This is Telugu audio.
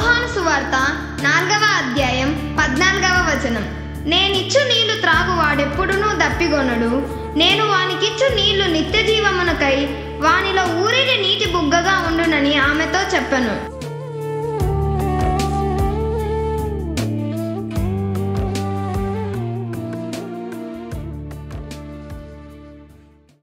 యోహాను సువార్త 4వ అధ్యాయం 14వ వచనం. నేనిచ్చు నీళ్లు త్రాగు వాడెప్పుడునూ దప్పిగొనడు. నేను వానికిచ్చు నీళ్లు నిత్య జీవమునకై వానిలో ఊరేగే నీటి బుగ్గగా ఉండునని ఆమెతో చెప్పెను.